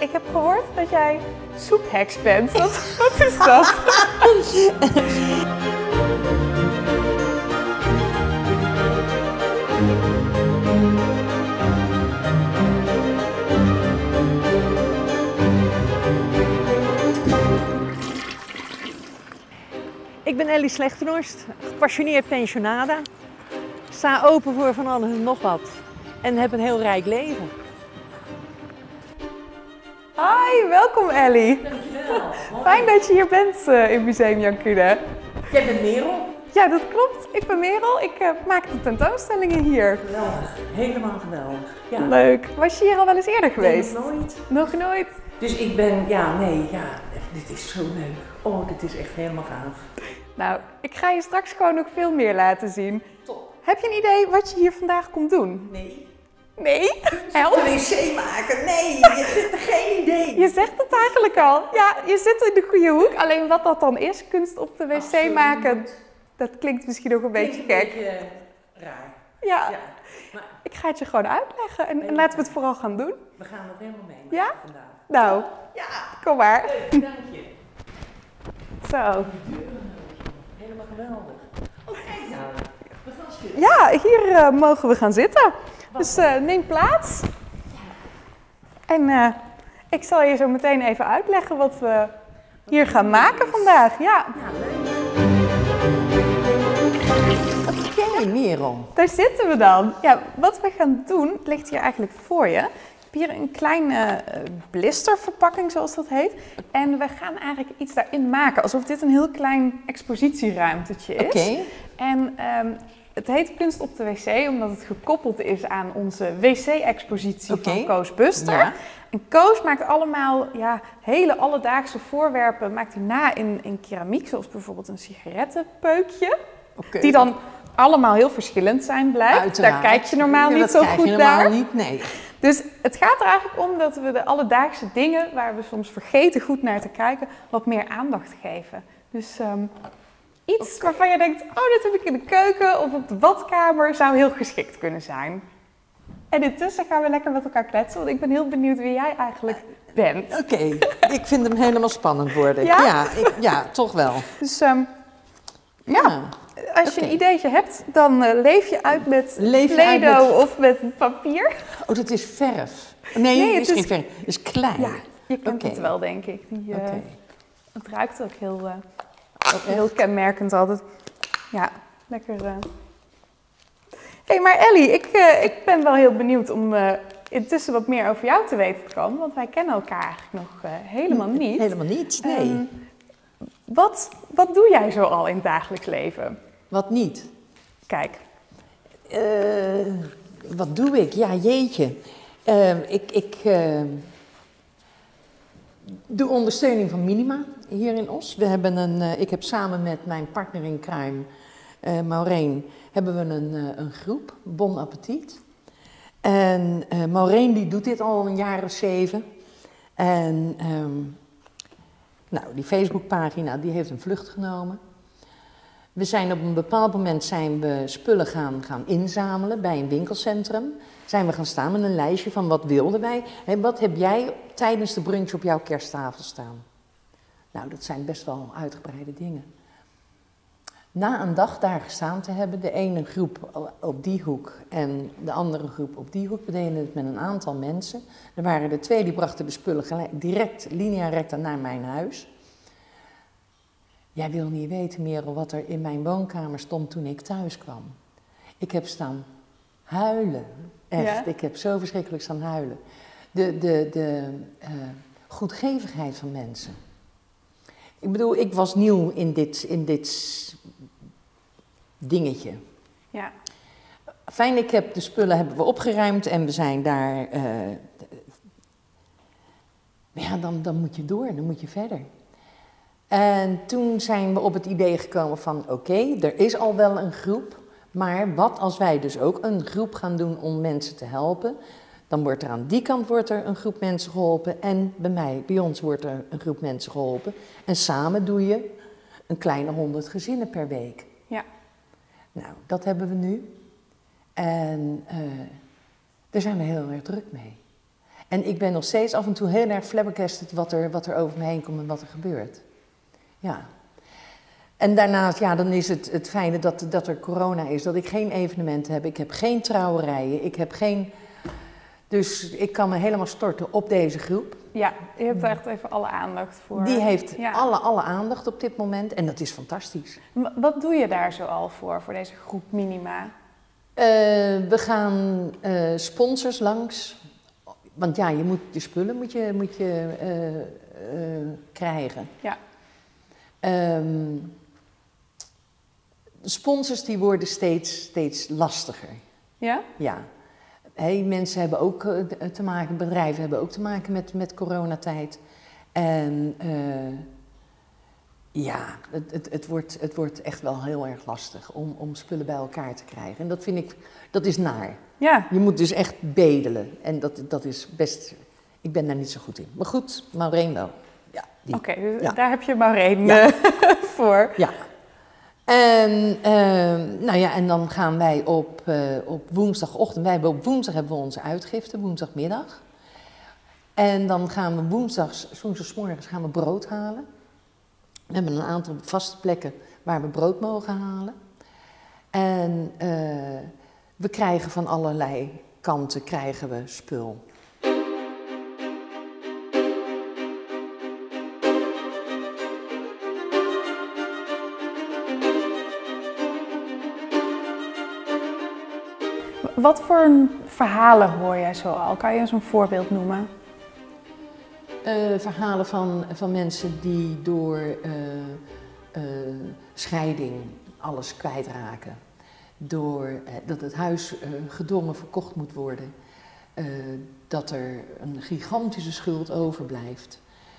Ik heb gehoord dat jij soepheks bent. Wat is dat? Ik ben Ellie Slechtenhorst, gepassioneerd pensionada. Sta open voor van alles en nog wat. En heb een heel rijk leven. Hi, welkom Ellie. Dankjewel. Fijn dat je hier bent in Museum Jan Kuehne. Jij bent Merel. Ja, dat klopt. Ik ben Merel. Ik maak de tentoonstellingen hier. Geweldig. Helemaal geweldig. Ja. Leuk. Was je hier al wel eens eerder geweest? Nee, nog nooit. Nog nooit? Dus ik ben, dit is zo leuk. Oh, dit is echt helemaal gaaf. Nou, ik ga je straks gewoon nog veel meer laten zien. Top. Heb je een idee wat je hier vandaag komt doen? Nee. Nee? Help. Een wc maken? Nee, geen idee. Je zegt het eigenlijk al. Ja, je zit in de goede hoek. Alleen wat dat dan is, kunst op de wc Absoluut. maken, dat klinkt misschien nog een beetje gek. Een beetje raar. Ja, Ja. Maar ik ga het je gewoon uitleggen en laten we het vooral gaan doen. we gaan het helemaal meemaken Ja? vandaag. Nou, Ja. kom maar. Leuk, dank je. Zo. Helemaal geweldig. Oh, kijk nou. We gaan zitten. Ja, hier mogen we gaan zitten. Dus neem plaats. En ik zal je zo meteen even uitleggen wat we hier gaan maken vandaag. Ja, Ja, leuk. Oké, Merel. daar zitten we dan. Ja, wat we gaan doen, ligt hier eigenlijk voor je. Ik heb hier een kleine blisterverpakking, zoals dat heet. En we gaan eigenlijk iets daarin maken, alsof dit een heel klein expositieruimtetje is. Oké. En het heet Kunst op de wc, omdat het gekoppeld is aan onze wc-expositie van Koos Buster. Ja. En Koos maakt allemaal hele alledaagse voorwerpen maakt hij na in keramiek, zoals bijvoorbeeld een sigarettenpeukje. Oké. Die dan allemaal heel verschillend zijn, blijkt. Uiteraard. Daar kijk je normaal Ja, niet dat zo krijg je goed normaal naar. niet, nee. Dus het gaat er eigenlijk om dat we de alledaagse dingen, waar we soms vergeten goed naar te kijken, wat meer aandacht geven. Dus iets waarvan je denkt, oh, dit heb ik in de keuken of op de badkamer, zou heel geschikt kunnen zijn. En intussen gaan we lekker met elkaar kletsen, want ik ben heel benieuwd wie jij eigenlijk bent. Oké, ik vind hem helemaal spannend worden. Ja? Ja, toch wel. Dus als je een ideetje hebt, dan leef je uit met Leef je uit Play-Doh of met papier. Oh, dat is verf. Nee, Nee, het is geen verf. Het is klein. Ja, je kent Oké. het wel, denk ik. Oké. Het ruikt ook heel kenmerkend altijd. Ja, lekker. Hé, maar Ellie, ik ben wel heel benieuwd om intussen wat meer over jou te weten te komen. Want wij kennen elkaar eigenlijk nog helemaal niet. Helemaal niet, nee. Wat doe jij zo al in het dagelijks leven? Wat niet? Kijk. Wat doe ik? Ja, jeetje. Ik doe ondersteuning van Minima hier in Os. Ik heb samen met mijn partner in crime, Maureen, hebben we een groep, Bon Appetit. En Maureen die doet dit al een jaar of 7. En die Facebookpagina die heeft een vlucht genomen. We zijn op een bepaald moment spullen gaan inzamelen bij een winkelcentrum. Zijn we gaan staan met een lijstje van wat wilden wij. En wat heb jij tijdens de brunch op jouw kersttafel staan? Nou, dat zijn best wel uitgebreide dingen. Na een dag daar gestaan te hebben, de ene groep op die hoek en de andere groep op die hoek, we deden het met een aantal mensen. Er waren er 2 die brachten de spullen direct, linea recta naar mijn huis. Jij wil niet weten, Merel, wat er in mijn woonkamer stond toen ik thuis kwam. Ik heb staan huilen. Echt, Ja? ik heb zo verschrikkelijk staan huilen. De goedgevigheid van mensen. Ik bedoel, ik was nieuw in dit dingetje. Ja. Fijn, de spullen hebben we opgeruimd en we zijn daar... dan moet je door, dan moet je verder. En toen zijn we op het idee gekomen van, oké, er is al wel een groep, maar wat als wij dus ook een groep gaan doen om mensen te helpen? Dan wordt er aan die kant een groep mensen geholpen en bij ons wordt er een groep mensen geholpen. En samen doe je een kleine 100 gezinnen per week. Ja. Nou, dat hebben we nu. En daar zijn we heel erg druk mee. En ik ben nog steeds af en toe heel erg flabbergasted wat er over me heen komt en wat er gebeurt. Ja. En daarnaast, ja, dan is het fijne dat er corona is, dat ik geen evenementen heb. Ik heb geen trouwerijen, ik heb geen... Dus ik kan me helemaal storten op deze groep. Ja, je hebt er echt even alle aandacht voor. Die heeft alle aandacht op dit moment en dat is fantastisch. Wat doe je daar zoal voor deze groep Minima? We gaan sponsors langs. Want ja, je spullen moet je krijgen. Ja. De sponsors die worden steeds lastiger. Ja? Ja. Mensen hebben ook te maken, bedrijven hebben ook te maken met coronatijd. En ja, het wordt echt wel heel erg lastig om spullen bij elkaar te krijgen. En dat vind ik, dat is naar. Ja. Je moet dus echt bedelen. En dat is best, ik ben daar niet zo goed in. Maar goed, Maureen wel. Ja, Oké, dus daar heb je Maureen voor. Ja. En, nou ja, en dan gaan wij op woensdagochtend, woensdag hebben we onze uitgifte, woensdagmiddag. En dan gaan we woensdagsmorgens gaan we brood halen. We hebben een aantal vaste plekken waar we brood mogen halen. En we krijgen van allerlei kanten krijgen we spul. Wat voor verhalen hoor jij zoal? Kan je eens een voorbeeld noemen? Verhalen van mensen die door scheiding alles kwijtraken. Dat het huis gedwongen verkocht moet worden. Dat er een gigantische schuld overblijft.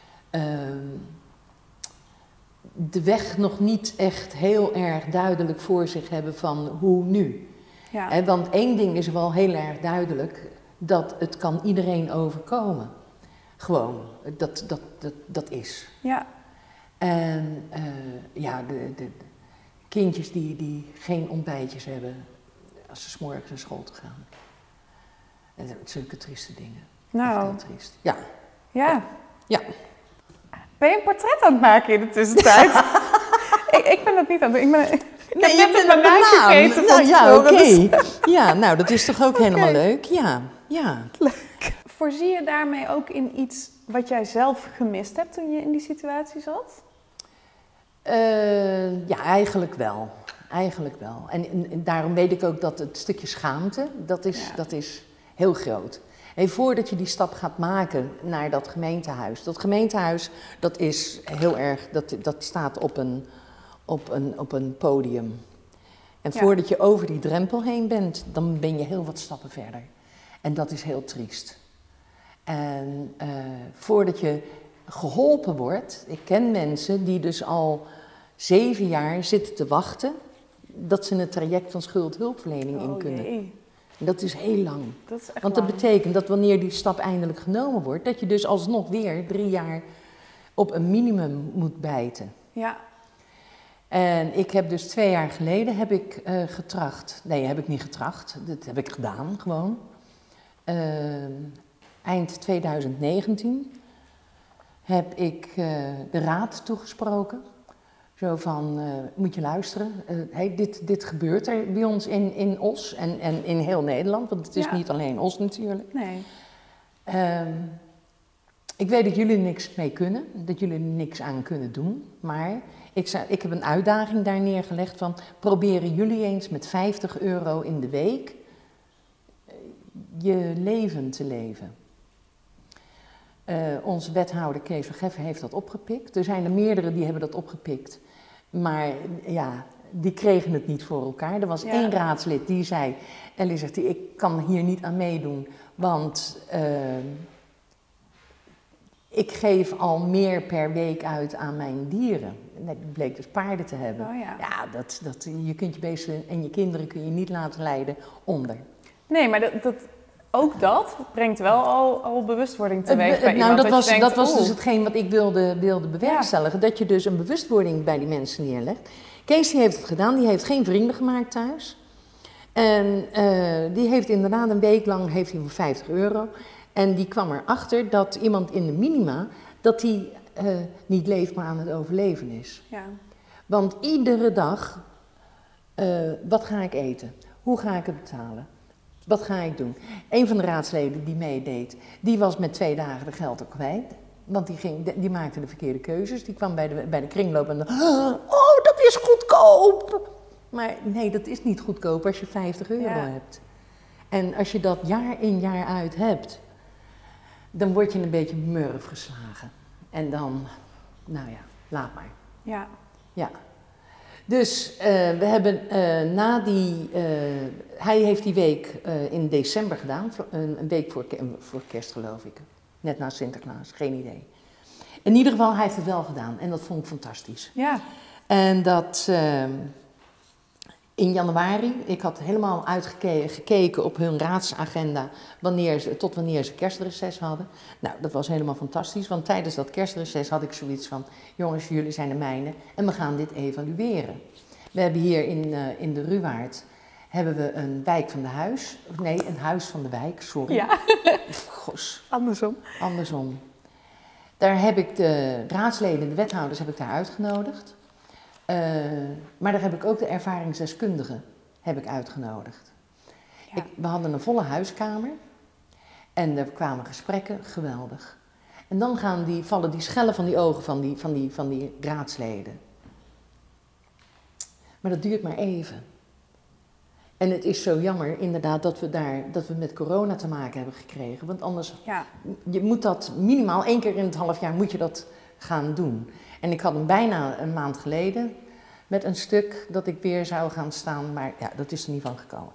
De weg nog niet echt heel erg duidelijk voor zich hebben van hoe nu. Ja. Want één ding is wel heel erg duidelijk, dat het kan iedereen overkomen. Gewoon, dat is. Ja. En ja, de kindjes die geen ontbijtjes hebben als ze 's morgens naar school te gaan. En dat zijn zulke trieste dingen. Nou. Heel triest. Ja. Ja. Ja. Ben je een portret aan het maken in de tussentijd? ik ben dat niet aan het doen. Ik heb net een banaan gegeten van tevoren. Dus... Ja, nou dat is toch ook helemaal leuk. Ja, ja. Leuk. Voorzie je daarmee ook in iets wat jij zelf gemist hebt toen je in die situatie zat? Ja, eigenlijk wel. Eigenlijk wel. En daarom weet ik ook dat het stukje schaamte, dat is heel groot. En voordat je die stap gaat maken naar dat gemeentehuis. Dat gemeentehuis, dat is heel erg, dat staat op een podium. En voordat je over die drempel heen bent, dan ben je heel wat stappen verder. En dat is heel triest. En voordat je geholpen wordt, ik ken mensen die dus al 7 jaar zitten te wachten dat ze het traject van schuldhulpverlening in kunnen. Jee. En dat is heel lang. Dat is echt Want dat lang. betekent dat wanneer die stap eindelijk genomen wordt, dat je dus alsnog weer 3 jaar op een minimum moet bijten. Ja. En ik heb dus 2 jaar geleden getracht. Nee, heb ik niet getracht. Dat heb ik gedaan gewoon. Eind 2019 heb ik de raad toegesproken. Zo van, moet je luisteren. Dit gebeurt er bij ons in Os en in heel Nederland. Want het is niet alleen Os natuurlijk. Nee. Ik weet dat jullie niks mee kunnen. Dat jullie er niks aan kunnen doen. Maar ik heb een uitdaging daar neergelegd van... proberen jullie eens met €50 in de week je leven te leven. Onze wethouder Kees van Geffen heeft dat opgepikt. Er zijn er meerdere die hebben dat opgepikt. Maar ja, die kregen het niet voor elkaar. Er was 1 raadslid die zei... Ellie zegt, ik kan hier niet aan meedoen, want... ik geef al meer per week uit aan mijn dieren. Dat bleek dus paarden te hebben. Oh ja. Ja, je kunt je beesten en je kinderen kun je niet laten lijden onder. Nee, maar dat brengt wel al bewustwording teweeg bij iemand. Dat was dus hetgeen wat ik wilde bewerkstelligen. Ja. Dat je dus een bewustwording bij die mensen neerlegt. Kees die heeft het gedaan, die heeft geen vrienden gemaakt thuis. En die heeft inderdaad een week lang voor €50. En die kwam erachter dat iemand in de minima, dat die niet leeft, maar aan het overleven is. Ja. Want iedere dag, wat ga ik eten? Hoe ga ik het betalen? Wat ga ik doen? Een van de raadsleden die meedeed, die was met 2 dagen de geld ook kwijt. Want die maakte de verkeerde keuzes. Die kwam bij de kringloop en dacht, oh, dat is goedkoop. Maar nee, dat is niet goedkoop als je 50 euro hebt. En als je dat jaar in jaar uit hebt, dan word je een beetje murf geslagen. En dan, nou ja, laat maar. Ja. Ja. Dus we hebben hij heeft die week in december gedaan, een week voor kerst geloof ik. Net na Sinterklaas, geen idee. In ieder geval, hij heeft het wel gedaan en dat vond ik fantastisch. Ja. En dat in januari, ik had helemaal gekeken op hun raadsagenda tot wanneer ze kerstreces hadden. Nou, dat was helemaal fantastisch, want tijdens dat kerstreces had ik zoiets van, jongens, jullie zijn de mijne en we gaan dit evalueren. We hebben hier in de Ruwaard hebben we een wijk van de huis, nee, een huis van de wijk, sorry. Ja. Gos. Andersom. Daar heb ik de raadsleden, de wethouders, heb ik daar uitgenodigd. Maar daar heb ik ook de ervaringsdeskundigen uitgenodigd. Ja. We hadden een volle huiskamer en er kwamen gesprekken, geweldig. En dan vallen die schellen van die ogen van die raadsleden. Maar dat duurt maar even. En het is zo jammer inderdaad dat we met corona te maken hebben gekregen. Want anders, je moet dat minimaal 1 keer in het half jaar moet je dat gaan doen. En ik had hem bijna een maand geleden met een stuk dat ik weer zou gaan staan, maar ja, dat is er niet van gekomen.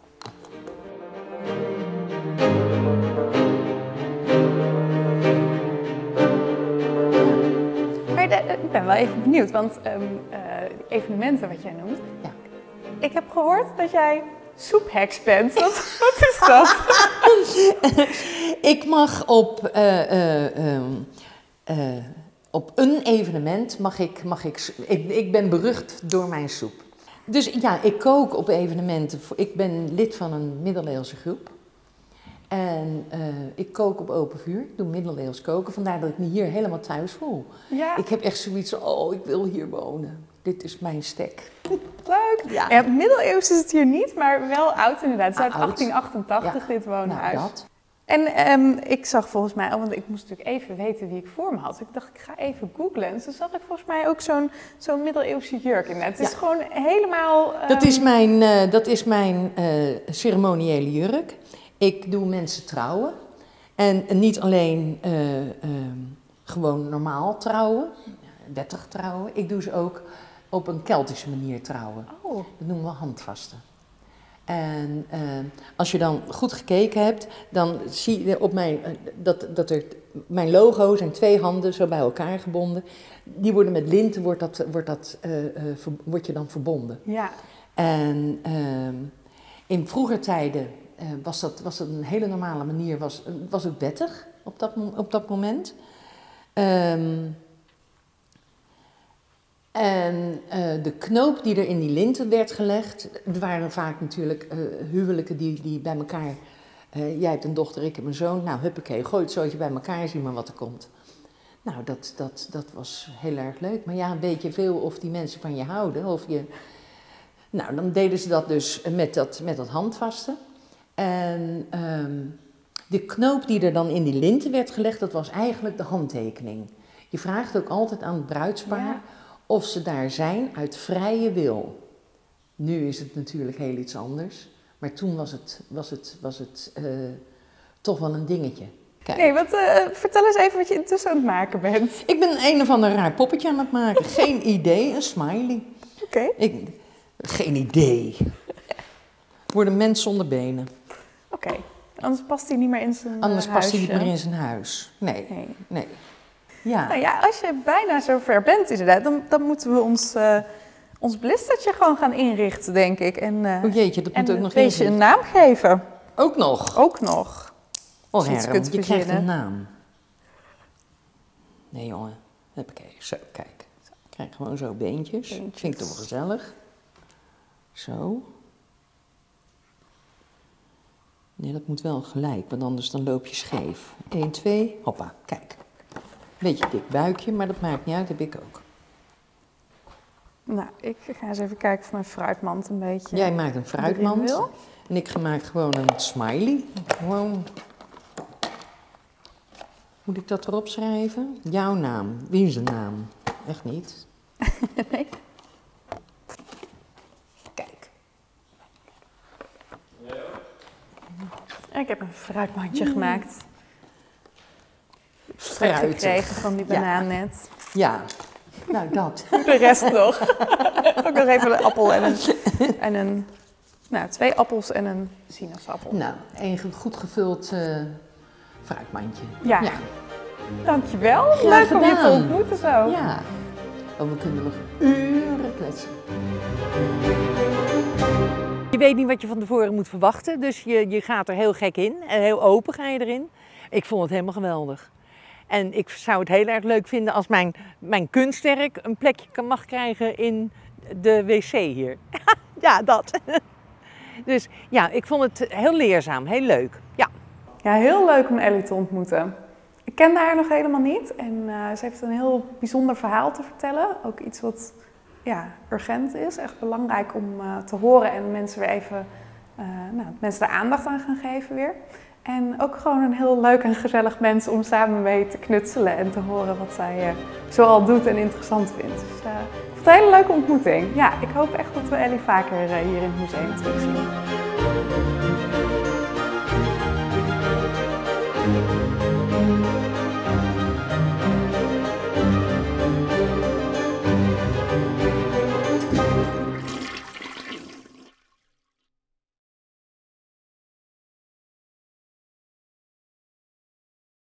Maar ik ben wel even benieuwd, want evenementen wat jij noemt. Ja. Ik heb gehoord dat jij soepheks bent. Wat is dat? Ik mag op een evenement ik ben berucht door mijn soep. Dus ja, ik kook op evenementen. Ik ben lid van een middeleeuwse groep. En ik kook op open vuur. Ik doe middeleeuws koken. Vandaar dat ik me hier helemaal thuis voel. Ja. Ik heb echt zoiets van, oh, ik wil hier wonen. Dit is mijn stek. Leuk. Ja, middeleeuws is het hier niet, maar wel oud inderdaad. Het is uit Oud. 1888 dit woonhuis. Nou, dat. En ik zag volgens mij, want ik moest natuurlijk even weten wie ik voor me had. Ik dacht, ik ga even googlen. En toen zag ik volgens mij ook zo'n middeleeuwse jurk inderdaad. Het is gewoon helemaal... Dat is mijn ceremoniële jurk. Ik doe mensen trouwen. En niet alleen gewoon normaal trouwen, wettig trouwen. Ik doe ze ook op een Keltische manier trouwen. Oh. Dat noemen we handvasten. En als je dan goed gekeken hebt, dan zie je op mijn logo zijn 2 handen zo bij elkaar gebonden. Die worden met linten, word je dan verbonden. Ja. En in vroeger tijden was dat een hele normale manier, was ook wettig op dat moment. En de knoop die er in die linten werd gelegd, er waren vaak natuurlijk huwelijken die bij elkaar, jij hebt een dochter, ik heb een zoon, nou huppakee, gooi het zootje bij elkaar, zie maar wat er komt. Nou, dat was heel erg leuk, maar ja, weet je veel of die mensen van je houden, nou, dan deden ze dat dus met dat handvasten. En de knoop die er dan in die linten werd gelegd, dat was eigenlijk de handtekening. Je vraagt ook altijd aan het bruidspaar of ze daar zijn uit vrije wil. Nu is het natuurlijk heel iets anders, maar toen was het toch wel een dingetje. Kijk. Nee, vertel eens even wat je intussen aan het maken bent. Ik ben een of ander raar poppetje aan het maken. Geen idee, een smiley. Oké. Geen idee. Word een mens zonder benen. Oké. Anders past hij niet meer in zijn Anders huisje. past hij niet meer in zijn huis. Nee. Ja. Nou ja, als je bijna zover bent inderdaad, dan moeten we ons blistertje gewoon gaan inrichten, denk ik. En, Oh jeetje, dat moet ook nog deze een naam geven. Ook nog? Ook nog. Oh Als je iets Herm, kunt je krijgt verzinnen. een naam. Nee jongen, huppakee, zo, kijk. Ik krijg gewoon zo beentjes. Vind ik toch wel gezellig. Zo. Nee, dat moet wel gelijk, want anders dan loop je scheef. 1, 2, hoppa, kijk. Beetje dik buikje, maar dat maakt niet uit, heb ik ook. Nou, ik ga eens even kijken of mijn fruitmand een beetje... Jij maakt een fruitmand wil. en ik maak gewoon een smiley. Gewoon. Moet ik dat erop schrijven? Jouw naam, wie is de naam? Echt niet. Nee. Kijk. Ik heb een fruitmandje gemaakt. Fruitig. Gekregen van die banaan net. Ja, nou dat. De rest nog. Ook nog even een appel en een... Nou, 2 appels en een sinaasappel. Nou, een goed gevuld fruitmandje. Ja. Dankjewel. Graag Leuk om je te gedaan. ontmoeten zo. Ja. Oh, we kunnen nog uren kletsen. Je weet niet wat je van tevoren moet verwachten, dus je gaat er heel gek in en heel open ga je erin. Ik vond het helemaal geweldig. En ik zou het heel erg leuk vinden als mijn kunstwerk een plekje mag krijgen in de wc hier. Ja, dat. Dus ja, ik vond het heel leerzaam, heel leuk. Ja. Ja, heel leuk om Ellie te ontmoeten. Ik kende haar nog helemaal niet en ze heeft een heel bijzonder verhaal te vertellen. Ook iets wat urgent is, echt belangrijk om te horen en mensen weer even, mensen er aandacht aan gaan geven weer. En ook gewoon een heel leuk en gezellig mens om samen mee te knutselen en te horen wat zij zoal doet en interessant vindt. Dus ik vond het een hele leuke ontmoeting. Ja, ik hoop echt dat we Ellie vaker hier in het museum terugzien.